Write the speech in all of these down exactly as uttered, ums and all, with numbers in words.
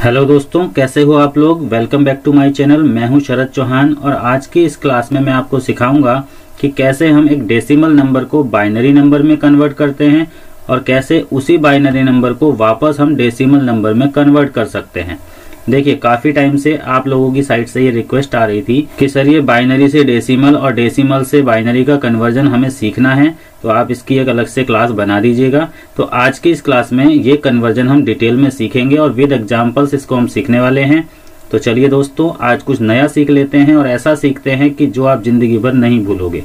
Hello दोस्तों, कैसे हो आप लोग। Welcome back to my channel. मैं हूं शरद चौहान और आज की इस क्लास में मैं आपको सिखाऊंगा कि कैसे हम एक डेसिमल नंबर को बाइनरी नंबर में कन्वर्ट करते हैं और कैसे उसी बाइनरी नंबर को वापस हम डेसिमल नंबर में कन्वर्ट कर सकते हैं। देखिए, काफी टाइम से आप लोगों की साइड से ये रिक्वेस्ट आ रही थी कि सर ये बाइनरी से डेसिमल और डेसिमल से बाइनरी का कन्वर्जन हमें सीखना है, तो आप इसकी एक अलग से क्लास बना दीजिएगा। तो आज की इस क्लास में ये कन्वर्जन हम डिटेल में सीखेंगे और विद एग्जांपल्स इसको हम सीखने वाले हैं। तो चलिए दोस्तों, आज कुछ नया सीख लेते हैं और ऐसा सीखते हैं कि जो आप जिंदगी भर नहीं भूलोगे।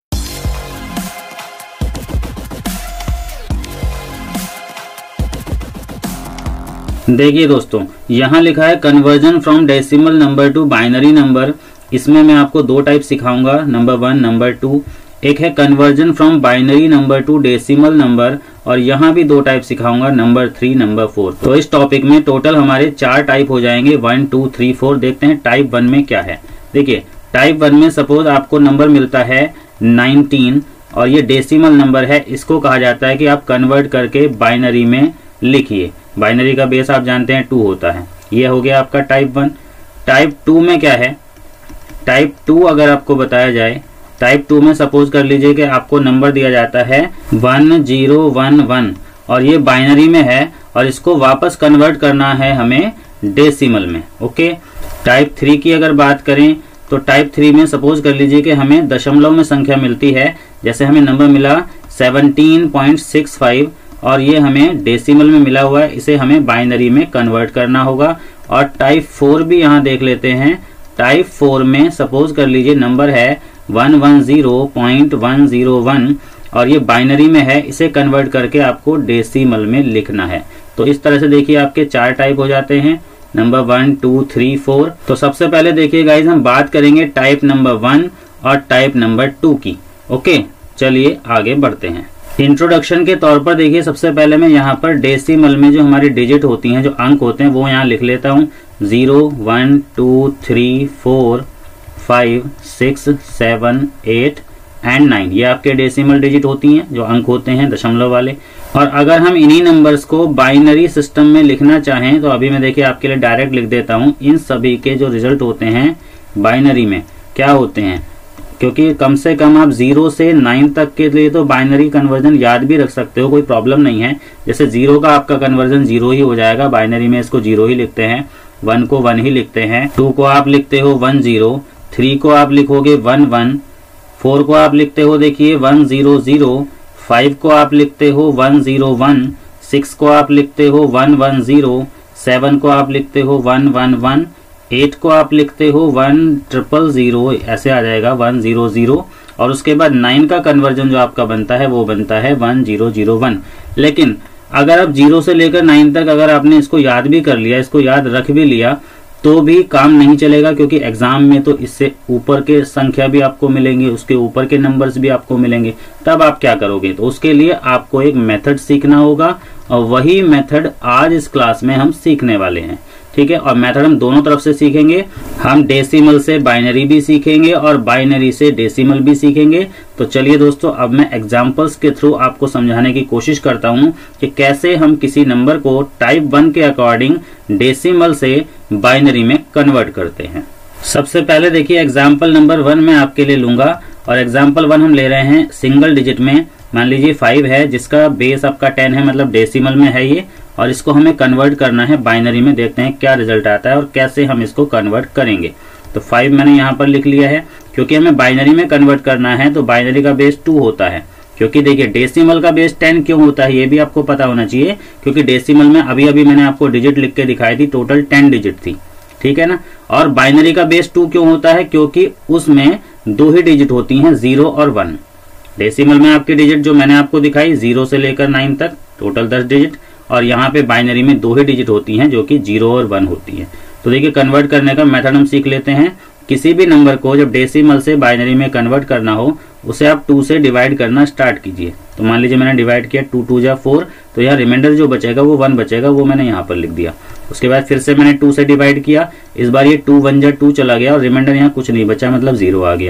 देखिए दोस्तों, यहाँ लिखा है conversion from decimal number to binary number. इसमें मैं आपको दो टाइप सिखाऊंगा, नंबर वन, नंबर टू। एक है conversion from binary number to decimal number और यहाँ भी दो टाइप सिखाऊंगा, नंबर थ्री, नंबर फोर। तो इस टॉपिक में टोटल हमारे चार टाइप हो जाएंगे, वन, टू, थ्री, फोर। देखते हैं टाइप वन में क्या है। देखिए, टाइप वन में सपोज आपको नंबर मिलता है नाइनटीन और ये डेसिमल नंबर है, इसको कहा जाता है कि आप कन्वर्ट करके बाइनरी में लिखिए। बाइनरी का बेस आप जानते हैं टू होता है। ये हो गया आपका टाइप वन। टाइप टू में क्या है, टाइप टू अगर आपको बताया जाए, टाइप टू में सपोज कर लीजिए कि आपको नंबर दिया जाता है वन जीरो वन वन और ये बाइनरी में है और इसको वापस कन्वर्ट करना है हमें डेसिमल में। ओके। टाइप थ्री की अगर बात करें तो टाइप थ्री में सपोज कर लीजिए कि हमें दशमलव में संख्या मिलती है, जैसे हमें नंबर मिला सेवनटीन पॉइंट सिक्स फाइव और ये हमें डेसिमल में मिला हुआ है, इसे हमें बाइनरी में कन्वर्ट करना होगा। और टाइप फोर भी यहाँ देख लेते हैं। टाइप फोर में सपोज कर लीजिए नंबर है one one zero point one zero one और ये बाइनरी में है, इसे कन्वर्ट करके आपको डेसिमल में लिखना है। तो इस तरह से देखिए आपके चार टाइप हो जाते हैं, number one, two, three, four. तो सबसे पहले देखिए गाइज, हम बात करेंगे टाइप नंबर वन और टाइप नंबर टू की। ओके, चलिए आगे बढ़ते हैं। इंट्रोडक्शन के तौर पर देखिए, सबसे पहले मैं यहाँ पर डेसिमल में जो हमारी डिजिट होती हैं, जो अंक होते हैं, वो यहाँ लिख लेता हूँ। Zero, one, two, three, four, five, six, seven, eight and nine. ये आपके डेसिमल डिजिट होती हैं, जो अंक होते हैं दशमलव वाले। और अगर हम इन्हीं नंबर्स को बाइनरी सिस्टम में लिखना चाहें तो अभी मैं देखिए आपके लिए डायरेक्ट लिख देता हूँ। इन सभी के जो रिजल्ट होते हैं बाइनरी में क्या होते हैं, क्योंकि कम से कम आप जीरो से नाइन तक के लिए तो बाइनरी कन्वर्जन याद भी रख सकते हो, कोई प्रॉब्लम नहीं है। जैसे जीरो का आपका कन्वर्जन जीरो ही हो जाएगा, बाइनरी में इसको जीरो ही लिखते हैं। वन को वन ही लिखते हैं। टू को आप लिखते हो वन जीरो, थ्री को आप लिखोगे वन वन, फोर को आप लिखते हो देखिए वन जीरो जीरो, फाइव को आप लिखते हो वन जीरो वन, सिक्स को आप लिखते हो वन वन जीरो, सेवन को आप लिखते हो वन वन वन, एट को आप लिखते हो वन ट्रिपल जीरो, ऐसे आ जाएगा वन जीरो जीरो। और उसके बाद नाइन का कन्वर्जन जो आपका बनता है वो बनता है वन जीरो जीरो वन। लेकिन अगर आप जीरो से लेकर नाइन तक अगर आपने इसको याद भी कर लिया, इसको याद रख भी लिया, तो भी काम नहीं चलेगा, क्योंकि एग्जाम में तो इससे ऊपर के संख्या भी आपको मिलेंगे, उसके ऊपर के नंबर्स भी आपको मिलेंगे। तब आप क्या करोगे, तो उसके लिए आपको एक मेथड सीखना होगा और वही मेथड आज इस क्लास में हम सीखने वाले हैं। ठीक है, और मेथड हम दोनों तरफ से सीखेंगे। हम डेसिमल से बाइनरी भी सीखेंगे और बाइनरी से डेसिमल भी सीखेंगे। तो चलिए दोस्तों, अब मैं एग्जांपल्स के थ्रू आपको समझाने की कोशिश करता हूं कि कैसे हम किसी नंबर को टाइप वन के अकॉर्डिंग डेसिमल से बाइनरी में कन्वर्ट करते हैं। सबसे पहले देखिए, एग्जाम्पल नंबर वन मैं आपके लिए लूंगा और एग्जाम्पल वन हम ले रहे हैं सिंगल डिजिट में। मान लीजिए फाइव है, जिसका बेस आपका टेन है, मतलब डेसिमल में है ये, और इसको हमें कन्वर्ट करना है बाइनरी में। देखते हैं क्या रिजल्ट आता है और कैसे हम इसको कन्वर्ट करेंगे। तो फाइव मैंने यहाँ पर लिख लिया है। क्योंकि हमें बाइनरी में कन्वर्ट करना है तो बाइनरी का बेस टू होता है। क्योंकि देखिए डेसिमल का बेस टेन क्यों होता है ये भी आपको पता होना चाहिए, क्योंकि डेसिमल में अभी अभी मैंने आपको डिजिट लिख के दिखाई थी, टोटल टेन डिजिट थी। ठीक है ना। और बाइनरी का बेस टू क्यों होता है, क्योंकि उसमें दो ही डिजिट होती हैं, जीरो और वन। डेसिमल में आपकी डिजिट जो मैंने आपको दिखाई जीरो से लेकर नाइन तक टोटल दस डिजिट, और यहाँ पे बाइनरी में दो ही डिजिट होती हैं जो कि जीरो और वन होती है। तो देखिए, कन्वर्ट करने का मेथड हम सीख लेते हैं। किसी भी नंबर को जब डेसिमल से बाइनरी में कन्वर्ट करना हो, उसे आप टू से डिवाइड करना स्टार्ट कीजिए। तो मान लीजिए मैंने डिवाइड किया, टू टू जा फोर, तो यहाँ रिमाइंडर जो बचेगा वो वन बचेगा, वो मैंने यहाँ पर लिख दिया। उसके बाद फिर से मैंने टू से डिवाइड किया, इस बार ये टू वन जा टू चला गया और रिमाइंडर यहाँ कुछ नहीं बचा, मतलब जीरो आ गया।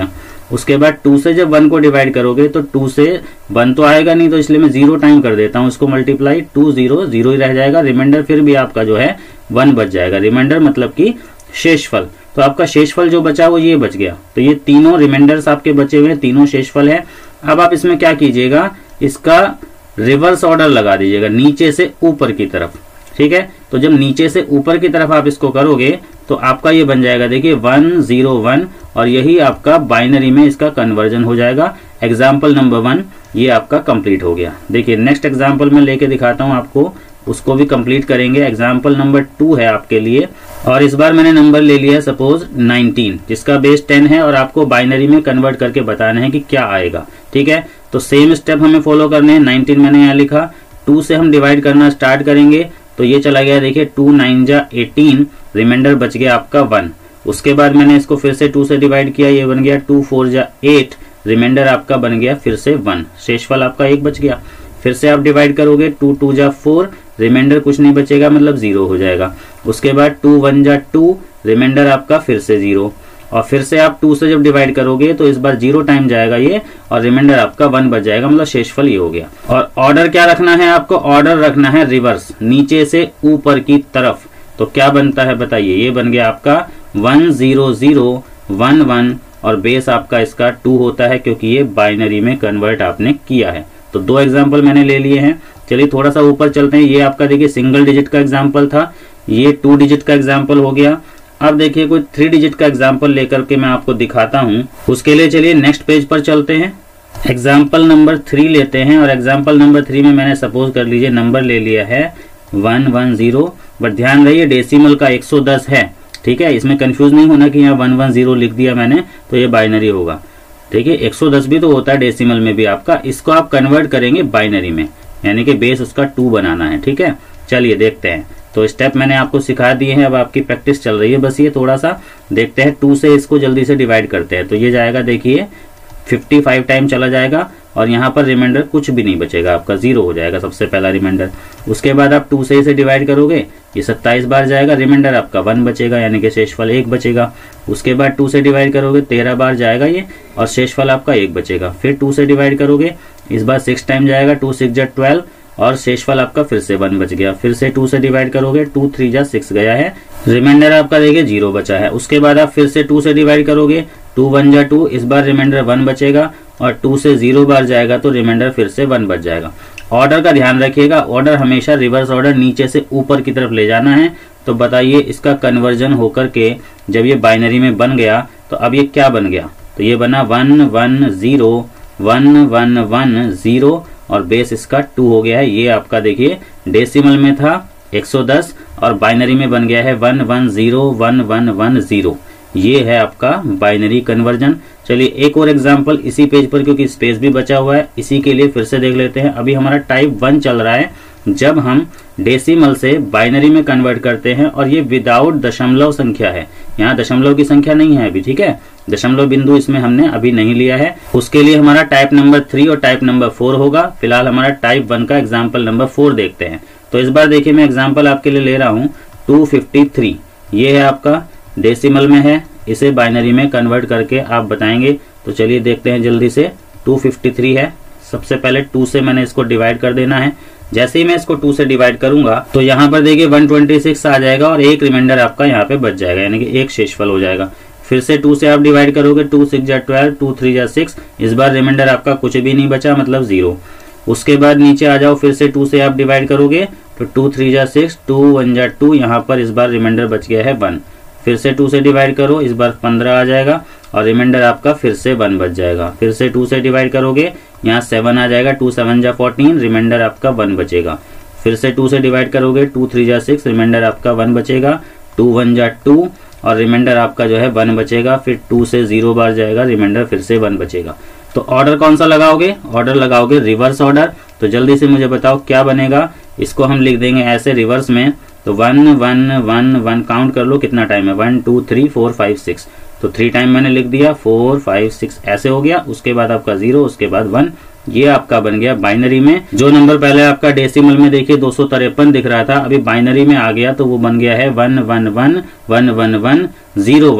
उसके बाद टू से जब वन को डिवाइड करोगे तो टू से वन तो आएगा नहीं, तो इसलिए मैं जीरो टाइम कर देता हूँ इसको मल्टीप्लाई, टू जीरो जीरो ही रह जाएगा, रिमाइंडर फिर भी आपका जो है वन बच जाएगा। रिमाइंडर मतलब कि शेषफल, तो आपका शेषफल जो बचा वो ये बच गया। तो ये तीनों रिमाइंडर्स आपके बचे हुए तीनों शेषफल है। अब आप इसमें क्या कीजिएगा, इसका रिवर्स ऑर्डर लगा दीजिएगा नीचे से ऊपर की तरफ, ठीक है। तो जब नीचे से ऊपर की तरफ आप इसको करोगे तो आपका ये बन जाएगा, देखिए वन जीरो वन, और यही आपका बाइनरी में इसका कन्वर्जन हो जाएगा। एग्जाम्पल नंबर वन ये आपका कंप्लीट हो गया। देखिए नेक्स्ट एग्जाम्पल में लेके दिखाता हूं आपको, उसको भी कंप्लीट करेंगे। एग्जाम्पल नंबर टू है आपके लिए, और इस बार मैंने नंबर ले लिया है सपोज नाइनटीन, जिसका बेस टेन है, और आपको बाइनरी में कन्वर्ट करके बताना है कि क्या आएगा, ठीक है। तो सेम स्टेप हमें फॉलो करने हैं। नाइनटीन मैंने यहाँ लिखा, टू से हम डिवाइड करना स्टार्ट करेंगे तो ये चला गया, देखिए टू नाइन जा एटीन, रिमाइंडर बच गया आपका वन। उसके बाद मैंने इसको फिर से टू से डिवाइड किया, ये बन गया टू फोर जा एट, रिमाइंडर आपका बन गया फिर से वन, शेषफल आपका एक बच गया। फिर से आप डिवाइड करोगे, टू टू जा फोर, रिमाइंडर कुछ नहीं बचेगा मतलब जीरो हो जाएगा। उसके बाद टू वन जा टू, रिमाइंडर आपका फिर से जीरो, और फिर से आप टू से जब डिवाइड करोगे तो इस बार जीरो टाइम जाएगा ये, और रिमाइंडर आपका वन बच जाएगा, मतलब शेषफल ये हो गया। और ऑर्डर क्या रखना है आपको, ऑर्डर रखना है रिवर्स, नीचे से ऊपर की तरफ। तो क्या बनता है बताइए, ये बन गया आपका one zero zero one one, और बेस आपका इसका टू होता है क्योंकि ये बाइनरी में कन्वर्ट आपने किया है। तो दो एग्जाम्पल मैंने ले लिए हैं। चलिए थोड़ा सा ऊपर चलते हैं। ये आपका देखिए सिंगल डिजिट का एग्जाम्पल था, ये टू डिजिट का एग्जाम्पल हो गया। अब देखिए कोई थ्री डिजिट का एग्जाम्पल लेकर के मैं आपको दिखाता हूं। उसके लिए चलिए नेक्स्ट पेज पर चलते हैं। एग्जाम्पल नंबर थ्री लेते हैं, और एग्जाम्पल नंबर थ्री में मैंने सपोज कर लीजिए नंबर ले लिया है वन वन जीरो, बट ध्यान रहिए डेसिमल का एक सौ दस है, ठीक है। इसमें कंफ्यूज नहीं होना कि यहाँ वन वन जीरो लिख दिया मैंने तो ये बाइनरी होगा, ठीक है। एक सौ दस भी तो होता है डेसिमल में भी आपका, इसको आप कन्वर्ट करेंगे बाइनरी में, यानी कि बेस उसका टू बनाना है, ठीक है। चलिए देखते हैं। तो स्टेप मैंने आपको सिखा दिए हैं, अब आपकी प्रैक्टिस चल रही है, बस ये थोड़ा सा देखते हैं। टू से इसको जल्दी से डिवाइड करते हैं, तो ये जाएगा देखिए फिफ्टी फाइव टाइम चला जाएगा, और यहाँ पर रिमाइंडर कुछ भी नहीं बचेगा, आपका जीरो हो जाएगा सबसे पहला रिमाइंडर। उसके बाद आप टू से इसे डिवाइड करोगे, ये सत्ताईस बार जाएगा, रिमाइंडर आपका वन बचेगा, यानी कि शेषफल एक बचेगा। उसके बाद टू से डिवाइड करोगे, तेरह बार जाएगा ये, और शेषफल आपका एक बचेगा। फिर टू से डिवाइड करोगे, इस बार सिक्स टाइम जाएगा, टू सिक्स जा ट्वेल्व, और शेषफल आपका फिर से वन बच गया। फिर से टू से डिवाइड करोगे, टू थ्री जा सिक्स गया है, रिमाइंडर आपका देखिए जीरो बचा है। उसके बाद आप फिर से टू से डिवाइड करोगे, टू वन जा टू, इस बार रिमाइंडर वन बचेगा, और टू से जीरो बार जाएगा तो रिमाइंडर फिर से वन बच जाएगा। ऑर्डर का ध्यान रखिएगा, ऑर्डर हमेशा रिवर्स ऑर्डर नीचे से ऊपर की तरफ ले जाना है। तो बताइए इसका कन्वर्जन होकर के जब ये बाइनरी में बन गया तो अब ये क्या बन गया, तो ये बना one one zero one one one zero, और बेस इसका टू हो गया है। ये आपका देखिए डेसिमल में था एक सौ दस, और बाइनरी में बन गया है one one zero one one one zero. ये है आपका बाइनरी कन्वर्जन। चलिए एक और एग्जांपल इसी पेज पर, क्योंकि स्पेस भी बचा हुआ है, इसी के लिए फिर से देख लेते हैं। अभी हमारा टाइप वन चल रहा है, जब हम डेसिमल से बाइनरी में कन्वर्ट करते हैं, और ये विदाउट दशमलव संख्या है, यहाँ दशमलव की संख्या नहीं है अभी, ठीक है। दशमलव बिंदु इसमें हमने अभी नहीं लिया है। उसके लिए हमारा टाइप नंबर थ्री और टाइप नंबर फोर होगा। फिलहाल हमारा टाइप वन का एग्जाम्पल नंबर फोर देखते हैं। तो इस बार देखिए मैं एग्जाम्पल आपके लिए ले रहा हूँ टू फिफ्टी थ्री, ये है आपका डेसिमल में है, इसे बाइनरी में कन्वर्ट करके आप बताएंगे। तो चलिए देखते हैं जल्दी से। टू फिफ्टी थ्री है, सबसे पहले टू से मैंने इसको डिवाइड कर देना है। जैसे ही मैं इसको टू से डिवाइड करूंगा तो यहाँ पर देखिए वन ट्वेंटी सिक्स आ जाएगा, और एक रिमाइंडर आपका यहाँ पे बच जाएगा, यानी कि एक शेषफल हो जाएगा। फिर से टू से आप डिवाइड करोगे, टू सिक्स जा ट्वेल्व, टू थ्री जा सिक्स, इस बार रिमाइंडर आपका कुछ भी नहीं बचा, मतलब जीरो। उसके बाद नीचे आ जाओ, फिर से टू से आप डिवाइड करोगे तो टू थ्री जा सिक्स, टू वन जा टू, यहाँ पर इस बार रिमाइंडर बच गया है वन। फिर से टू से डिवाइड करो, इस बार पंद्रह आ जाएगा, और रिमाइंडर आपका फिर से वन बच जाएगा। फिर से टू से डिवाइड करोगे, यहाँ सेवन आ जाएगा, टू सेवन जा फोर्टीन, रिमाइंडर आपका वन बचेगा। फिर से टू से डिवाइड करोगे, टू थ्री जा सिक्स, रिमाइंडर आपका वन बचेगा। टू वन जा टू, और रिमाइंडर आपका जो है वन बचेगा। फिर टू से जीरो बार जाएगा, रिमाइंडर फिर से वन बचेगा। तो ऑर्डर कौन सा लगाओगे, ऑर्डर लगाओगे रिवर्स ऑर्डर। तो जल्दी से मुझे बताओ क्या बनेगा। इसको हम लिख देंगे ऐसे रिवर्स में, तो one one one one, count कर लो कितना टाइम है, one two three four five six, तो थ्री टाइम मैंने लिख दिया, फोर फाइव सिक्स ऐसे हो गया। उसके बाद आपका जीरो, उसके बाद वन, ये आपका बन गया बाइनरी में। जो नंबर पहले आपका डेसिमल में देखिए दो सौ तिरपन दिख रहा था, अभी बाइनरी में आ गया तो वो बन गया है one one one one one one zero one.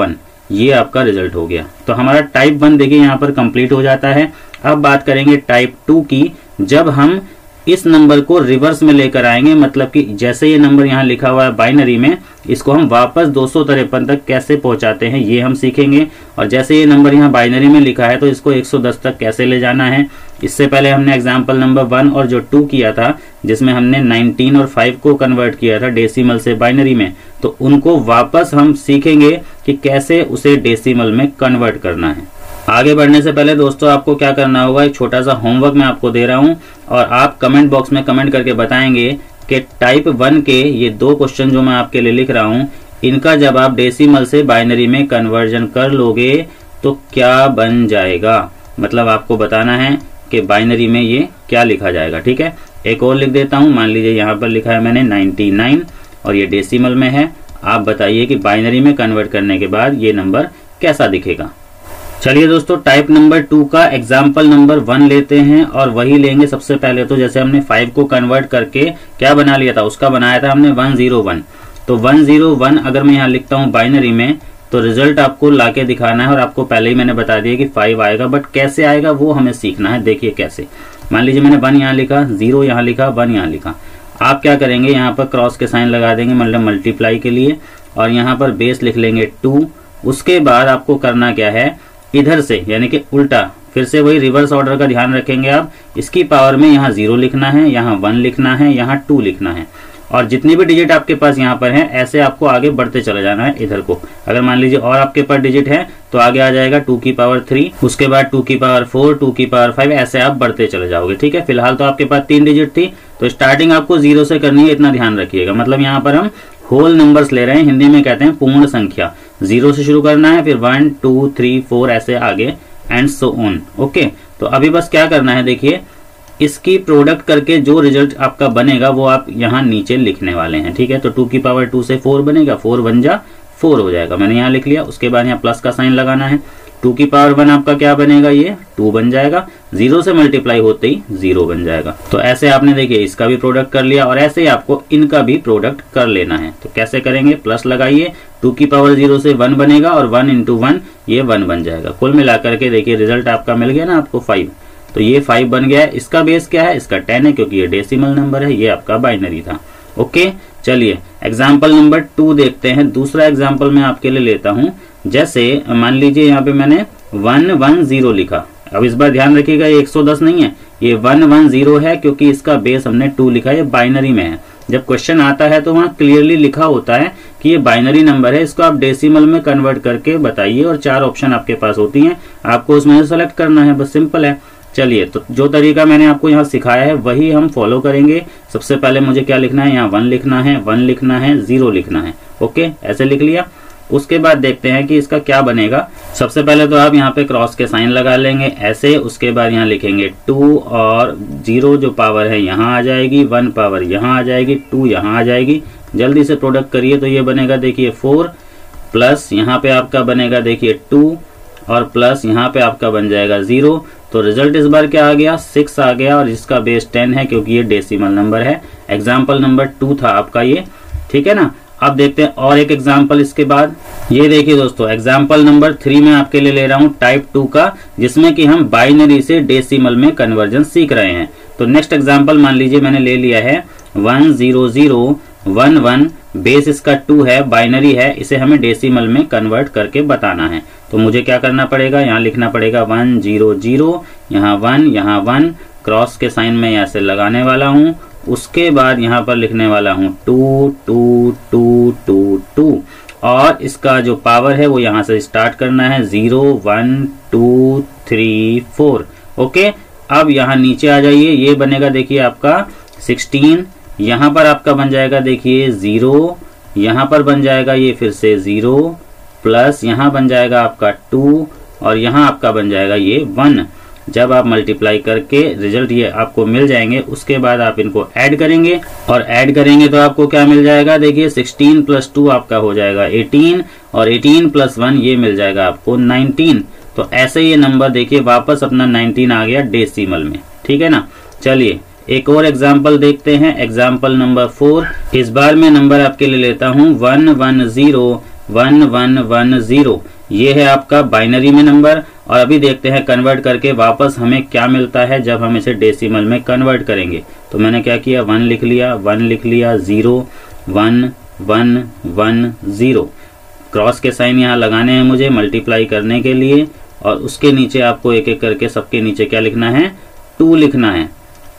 ये आपका रिजल्ट हो गया। तो हमारा टाइप वन देखिए यहाँ पर कंप्लीट हो जाता है। अब बात करेंगे टाइप टू की। जब हम इस नंबर को रिवर्स में लेकर आएंगे, मतलब कि जैसे ये नंबर यहाँ लिखा हुआ है बाइनरी में, इसको हम वापस दो सौ तिरपन तक कैसे पहुंचाते हैं ये हम सीखेंगे। और जैसे ये नंबर यहाँ बाइनरी में लिखा है तो इसको एक सौ दस तक कैसे ले जाना है। इससे पहले हमने एग्जाम्पल नंबर वन और जो टू किया था, जिसमें हमने नाइनटीन और फाइव को कन्वर्ट किया था डेसिमल से बाइनरी में, तो उनको वापस हम सीखेंगे कि कैसे उसे डेसिमल में कन्वर्ट करना है। आगे बढ़ने से पहले दोस्तों आपको क्या करना होगा, एक छोटा सा होमवर्क मैं आपको दे रहा हूं और आप कमेंट बॉक्स में कमेंट करके बताएंगे कि टाइप वन के ये दो क्वेश्चन जो मैं आपके लिए लिख रहा हूं, इनका जब आप डेसिमल से बाइनरी में कन्वर्जन कर लोगे तो क्या बन जाएगा। मतलब आपको बताना है कि बाइनरी में ये क्या लिखा जाएगा। ठीक है, एक और लिख देता हूं। मान लीजिए यहाँ पर लिखा है मैंने नाइन्टी नाइन और ये डेसिमल में है। आप बताइए कि बाइनरी में कन्वर्ट करने के बाद ये नंबर कैसा दिखेगा। चलिए दोस्तों, टाइप नंबर टू का एग्जाम्पल नंबर वन लेते हैं और वही लेंगे। सबसे पहले तो जैसे हमने फाइव को कन्वर्ट करके क्या बना लिया था, उसका बनाया था हमने वन जीरो वन। तो वन जीरो वन अगर मैं यहाँ लिखता हूँ बाइनरी में, तो रिजल्ट आपको लाके दिखाना है। और आपको पहले ही मैंने बता दिया कि फाइव आएगा, बट कैसे आएगा वो हमें सीखना है। देखिए कैसे, मान लीजिए मैंने वन यहाँ लिखा, जीरो यहाँ लिखा, वन यहाँ लिखा। आप क्या करेंगे, यहाँ पर क्रॉस के साइन लगा देंगे, मतलब मल्टीप्लाई के लिए, और यहाँ पर बेस लिख लेंगे टू। उसके बाद आपको करना क्या है, इधर से यानी कि उल्टा, फिर से वही रिवर्स ऑर्डर का ध्यान रखेंगे आप। इसकी पावर में यहाँ जीरो लिखना है, यहाँ वन लिखना है, यहाँ टू लिखना है, और जितनी भी डिजिट आपके पास यहाँ पर है ऐसे आपको आगे बढ़ते चले जाना है इधर को। अगर मान लीजिए और आपके पास डिजिट है तो आगे आ जाएगा टू की पावर थ्री, उसके बाद टू की पावर फोर, टू की पावर फाइव, ऐसे आप बढ़ते चले जाओगे। ठीक है, फिलहाल तो आपके पास तीन डिजिट थी, तो स्टार्टिंग आपको जीरो से करनी है, इतना ध्यान रखिएगा। मतलब यहाँ पर हम होल नंबर्स ले रहे हैं, हिंदी में कहते हैं पूर्ण संख्या। जीरो से शुरू करना है, फिर वन टू थ्री फोर ऐसे आगे एंड सो ऑन। ओके, तो अभी बस क्या करना है, देखिए इसकी प्रोडक्ट करके जो रिजल्ट आपका बनेगा वो आप यहाँ नीचे लिखने वाले हैं। ठीक है, तो टू की पावर टू से फोर बनेगा, फोर वन जा फोर हो जाएगा, मैंने यहाँ लिख लिया। उसके बाद यहाँ प्लस का साइन लगाना है। टू की पावर वन आपका क्या बनेगा, ये टू बन जाएगा, जीरो से मल्टीप्लाई होते ही जीरो बन जाएगा। तो ऐसे आपने देखिए इसका भी प्रोडक्ट कर लिया, और ऐसे ही आपको इनका भी प्रोडक्ट कर लेना है। तो कैसे करेंगे, प्लस लगाइए, टू की पावर जीरो से वन बनेगा और वन इंटू वन ये वन बन जाएगा। कुल मिलाकर के देखिए रिजल्ट आपका मिल गया ना आपको फाइव, तो ये फाइव बन गया है। इसका बेस क्या है, इसका टेन है, क्योंकि ये डेसिमल नंबर है, ये आपका बाइनरी था। ओके, चलिए एग्जाम्पल नंबर टू देखते हैं। दूसरा एग्जाम्पल मैं आपके लिए लेता हूं। जैसे मान लीजिए यहाँ पे मैंने वन वन जीरो लिखा। अब इस बार ध्यान रखिएगा, ये एक सौ दस नहीं है, ये वन वन जीरो है, क्योंकि इसका बेस हमने टू लिखा है, ये बाइनरी में है। जब क्वेश्चन आता है तो वहाँ क्लियरली लिखा होता है कि ये बाइनरी नंबर है, इसको आप डेसिमल में कन्वर्ट करके बताइए, और चार ऑप्शन आपके पास होती हैं, आपको उसमें से सेलेक्ट करना है, बस सिंपल है। चलिए, तो जो तरीका मैंने आपको यहाँ सिखाया है वही हम फॉलो करेंगे। सबसे पहले मुझे क्या लिखना है, यहाँ वन लिखना है, वन लिखना है, जीरो लिखना है। ओके, ऐसे लिख लिया। उसके बाद देखते हैं कि इसका क्या बनेगा। सबसे पहले तो आप यहाँ पे क्रॉस के साइन लगा लेंगे ऐसे। उसके बाद यहाँ लिखेंगे टू, और जीरो जो पावर है यहाँ आ जाएगी, वन पावर यहाँ आ जाएगी, टू यहाँ आ जाएगी। जल्दी से प्रोडक्ट करिए, तो ये बनेगा देखिए फोर, प्लस यहाँ पे आपका बनेगा देखिए टू, और प्लस यहाँ पे आपका बन जाएगा जीरो। तो रिजल्ट इस बार क्या आ गया, सिक्स आ गया, और इसका बेस टेन है, क्योंकि ये डेसिमल नंबर है। एग्जाम्पल नंबर टू था आपका ये, ठीक है ना। अब देखते हैं और एक एग्जाम्पल इसके बाद। ये देखिए दोस्तों, एग्जाम्पल नंबर थ्री में आपके लिए ले रहा हूँ टाइप टू का, जिसमें कि हम बाइनरी से डेसिमल में कन्वर्जन सीख रहे हैं। तो नेक्स्ट एग्जाम्पल मान लीजिए मैंने ले लिया है one zero zero one one, base इसका टू है, बाइनरी है, इसे हमें डेसिमल में कन्वर्ट करके बताना है। तो मुझे क्या करना पड़ेगा, यहाँ लिखना पड़ेगा वन जीरो जीरो, यहाँ वन, यहाँ वन, क्रॉस के साइन में यहाँ से लगाने वाला हूँ। उसके बाद यहाँ पर लिखने वाला हूँ two two two two two, और इसका जो पावर है वो यहाँ से स्टार्ट करना है, zero one two three four. Okay, अब यहाँ नीचे आ जाइए, ये बनेगा देखिए आपका सिक्सटीन, यहाँ पर आपका बन जाएगा देखिए जीरो, यहाँ पर बन जाएगा ये फिर से जीरो, प्लस यहाँ बन जाएगा आपका टू, और यहाँ आपका बन जाएगा ये वन। जब आप मल्टीप्लाई करके रिजल्ट ये आपको मिल जाएंगे, उसके बाद आप इनको ऐड करेंगे, और ऐड करेंगे तो आपको क्या मिल जाएगा, देखिए सिक्सटीन प्लस टू आपका हो जाएगा एटीन, और एटीन प्लस वन ये मिल जाएगा आपको नाइनटीन। तो ऐसे ये नंबर देखिए वापस अपना नाइनटीन आ गया डेसिमल में, ठीक है ना। चलिए एक और एग्जाम्पल देखते हैं, एग्जाम्पल नंबर फोर। इस बार मैं नंबर आपके लिए लेता हूँ one one zero one one one zero, ये है आपका बाइनरी में नंबर। और अभी देखते हैं कन्वर्ट करके वापस हमें क्या मिलता है जब हम इसे डेसिमल में कन्वर्ट करेंगे। तो मैंने क्या किया, वन लिख लिया, वन लिख लिया, zero, one one one zero, cross के साइन यहाँ लगाने हैं मुझे मल्टीप्लाई करने के लिए। और उसके नीचे आपको एक एक करके सबके नीचे क्या लिखना है, टू लिखना है।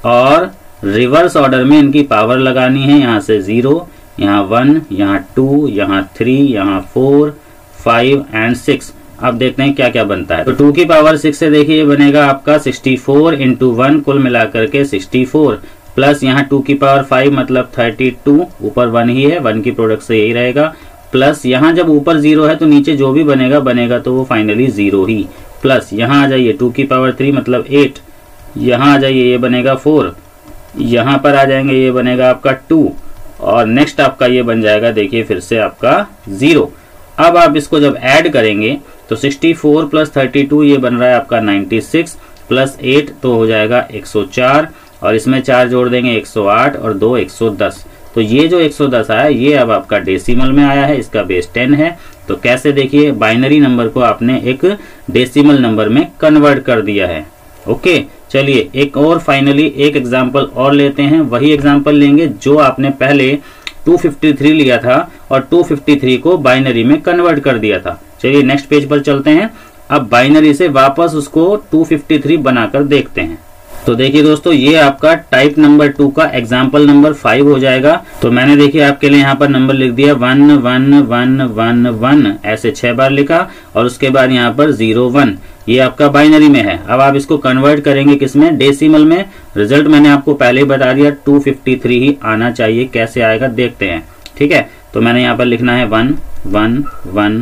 और रिवर्स ऑर्डर में इनकी पावर लगानी है, यहाँ से जीरो, यहाँ वन, यहाँ टू, यहाँ थ्री, यहाँ फोर, फाइव एंड सिक्स। अब देखते हैं क्या क्या बनता है। तो टू की पावर सिक्स से देखिए ये बनेगा आपका सिक्सटी फोर इंटू वन, कुल मिलाकर के सिक्सटी फोर, प्लस यहाँ टू की पावर फाइव मतलब थर्टी टू, ऊपर वन ही है, वन की प्रोडक्ट से यही रहेगा, प्लस यहाँ जब ऊपर जीरो है तो नीचे जो भी बनेगा बनेगा तो वो फाइनली जीरो ही, प्लस यहाँ आ जाइए टू की पावर थ्री मतलब एट, यहाँ आ जाइए ये बनेगा फोर, यहाँ पर आ जाएंगे ये बनेगा आपका टू, और नेक्स्ट आपका ये बन जाएगा देखिए फिर से आपका जीरो। अब आप इसको जब ऐड करेंगे तो sixty four plus thirty two ये बन रहा है आपका नाइन्टी सिक्स, प्लस एट तो हो जाएगा एक सौ चार, और इसमें चार जोड़ देंगे एक सौ आठ, और दो एक सौ दस। तो ये जो एक सौ दस आया ये अब आपका डेसिमल में आया है, इसका बेस टेन है। तो कैसे, देखिए बाइनरी नंबर को आपने एक डेसिमल नंबर में कन्वर्ट कर दिया है। ओके, चलिए एक और फाइनली एक एग्जांपल और लेते हैं। वही एग्जांपल लेंगे जो आपने पहले टू फिफ्टी थ्री लिया था और टू फिफ्टी थ्री को बाइनरी में कन्वर्ट कर दिया था। चलिए नेक्स्ट पेज पर चलते हैं। अब बाइनरी से वापस उसको टू फिफ्टी थ्री बनाकर देखते हैं। तो देखिए दोस्तों, ये आपका टाइप नंबर टू का एग्जाम्पल नंबर फाइव हो जाएगा। तो मैंने देखिए आपके लिए यहाँ पर नंबर लिख दिया one one one one one, ऐसे छह बार लिखा, और उसके बाद यहाँ पर जीरो वन, ये आपका बाइनरी में है। अब आप इसको कन्वर्ट करेंगे किसमें, डेसिमल में। रिजल्ट मैंने आपको पहले ही बता दिया टू फिफ्टी थ्री ही आना चाहिए, कैसे आएगा देखते हैं। ठीक है, तो मैंने यहाँ पर लिखना है one one one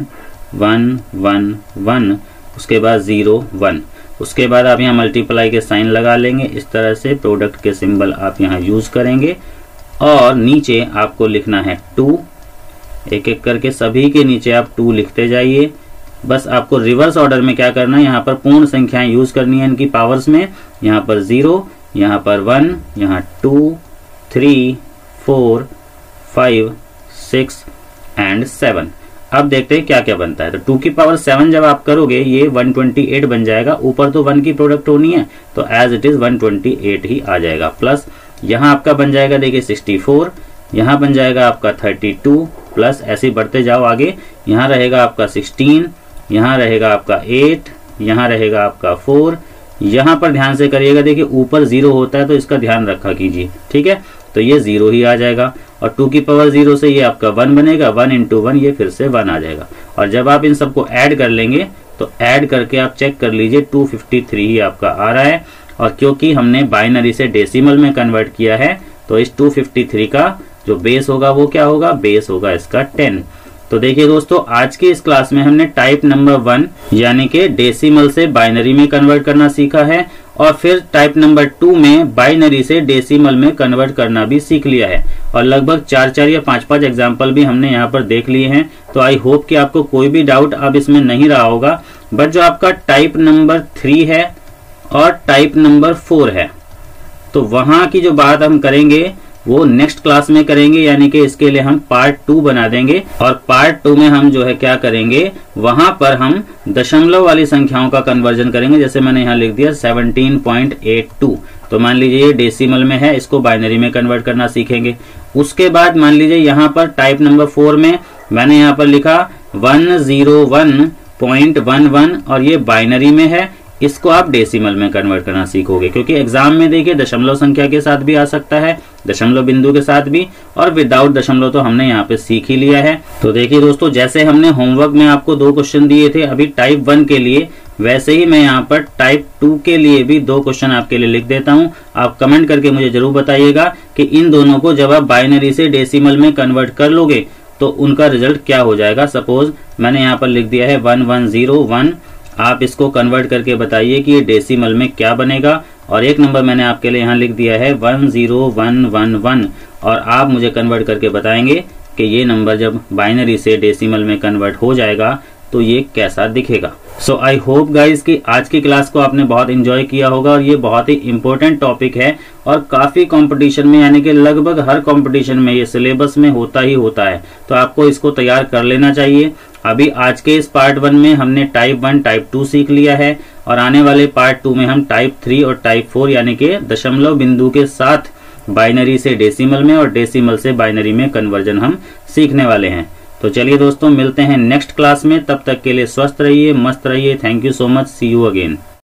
one one one, उसके बाद जीरो वन, उसके बाद आप यहाँ मल्टीप्लाई के साइन लगा लेंगे, इस तरह से प्रोडक्ट के सिंबल आप यहाँ यूज करेंगे, और नीचे आपको लिखना है टू, एक एक करके सभी के नीचे आप टू लिखते जाइए। बस आपको रिवर्स ऑर्डर में क्या करना है, यहाँ पर पूर्ण संख्याएं यूज करनी है इनकी पावर्स में। यहाँ पर जीरो, यहाँ पर वन, यहाँ two, three, four, five, six and seven. अब देखते हैं क्या क्या बनता है। तो टू की पावर सेवन जब आप करोगे ये वन ट्वेंटी एट बन जाएगा, ऊपर तो वन की प्रोडक्ट होनी है तो as it is one twenty eight ही आ जाएगा, प्लस यहाँ आपका बन जाएगा देखिए सिक्सटी फोर, यहाँ बन जाएगा आपका थर्टी टू, प्लस ऐसे बढ़ते जाओ आगे, यहाँ रहेगा आपका सिक्सटीन, यहाँ रहेगा आपका एट, यहाँ रहेगा आपका फोर, यहाँ पर ध्यान से करिएगा, देखिए ऊपर जीरो होता है तो इसका ध्यान रखा कीजिए। ठीक है, तो ये जीरो ही आ जाएगा, और टू की पावर जीरो से ये आपका वन बनेगा, वन इंटू वन ये फिर से वन आ जाएगा। और जब आप इन सबको ऐड कर लेंगे तो ऐड करके आप चेक कर लीजिए टू फिफ्टी थ्री ही आपका आ रहा है। और क्योंकि हमने बाइनरी से डेसिमल में कन्वर्ट किया है तो इस टू फिफ्टी थ्री का जो बेस होगा वो क्या होगा, बेस होगा इसका टेन। तो देखिए दोस्तों, आज की इस क्लास में हमने टाइप नंबर वन यानी कि डेसिमल से बाइनरी में कन्वर्ट करना सीखा है, और फिर टाइप नंबर टू में बाइनरी से डेसिमल में कन्वर्ट करना भी सीख लिया है, और लगभग चार चार या पांच पांच एग्जाम्पल भी हमने यहाँ पर देख लिए हैं। तो आई होप कि आपको कोई भी डाउट अब इसमें नहीं रहा होगा। बट जो आपका टाइप नंबर थ्री है और टाइप नंबर फोर है, तो वहां की जो बात हम करेंगे वो नेक्स्ट क्लास में करेंगे, यानी कि इसके लिए हम पार्ट टू बना देंगे। और पार्ट टू में हम जो है क्या करेंगे, वहां पर हम दशमलव वाली संख्याओं का कन्वर्जन करेंगे। जैसे मैंने यहाँ लिख दिया सेवनटीन पॉइंट एट टू, तो मान लीजिए ये डेसिमल में है, इसको बाइनरी में कन्वर्ट करना सीखेंगे। उसके बाद मान लीजिए यहाँ पर टाइप नंबर फोर में मैंने यहाँ पर लिखा one zero one point one one, और ये बाइनरी में है, इसको आप डेसिमल में कन्वर्ट करना सीखोगे। क्योंकि एग्जाम में देखिए दशमलव संख्या के साथ भी आ सकता है, दशमलव बिंदु के साथ भी, और विदाउट दशमलव तो हमने यहाँ पे सीख ही लिया है। तो देखिए दोस्तों, जैसे हमने होमवर्क में आपको दो क्वेश्चन दिए थे अभी टाइप वन के लिए, वैसे ही मैं यहाँ पर टाइप टू के लिए भी दो क्वेश्चन आपके लिए लिख देता हूँ। आप कमेंट करके मुझे जरूर बताइएगा कि इन दोनों को जब आप बाइनरी से डेसिमल में कन्वर्ट कर लोगे तो उनका रिजल्ट क्या हो जाएगा। सपोज मैंने यहाँ पर लिख दिया है वन वन जीरो वन, आप इसको कन्वर्ट करके बताइए कि ये डेसिमल में क्या बनेगा। और एक नंबर मैंने आपके लिए यहाँ लिख दिया है one zero one one one, और आप मुझे कन्वर्ट करके बताएंगे कि ये नंबर जब बाइनरी से डेसिमल में कन्वर्ट हो जाएगा तो ये कैसा दिखेगा। सो आई होप गाइस कि आज की क्लास को आपने बहुत एंजॉय किया होगा और ये बहुत ही इंपॉर्टेंट टॉपिक है और काफी कंपटीशन में, यानी कि लगभग हर कंपटीशन में ये सिलेबस में होता ही होता है, तो आपको इसको तैयार कर लेना चाहिए। अभी आज के इस पार्ट वन में हमने टाइप वन टाइप टू सीख लिया है और आने वाले पार्ट टू में हम टाइप थ्री और टाइप फोर यानी कि दशमलव बिंदु के साथ बाइनरी से डेसिमल में और डेसिमल से बाइनरी में कन्वर्जन हम सीखने वाले हैं। तो चलिए दोस्तों, मिलते हैं नेक्स्ट क्लास में। तब तक के लिए स्वस्थ रहिए, मस्त रहिए। Thank you so much, see you again.